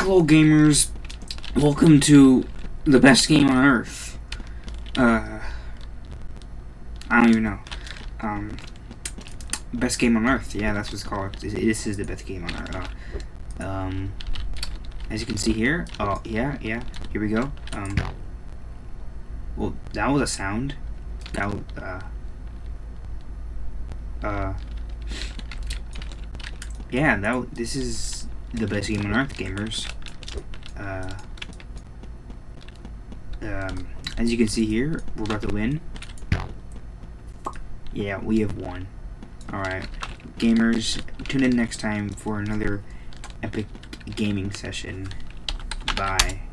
Hello gamers, welcome to the best game on earth. I don't even know. Best game on earth, yeah, that's what it's called. This is the best game on earth. As you can see here, yeah, here we go. Well, that was a sound. That was, yeah, this is the best game on earth, gamers. As you can see here, we're about to win. Yeah, we have won. Alright, gamers, tune in next time for another epic gaming session. Bye.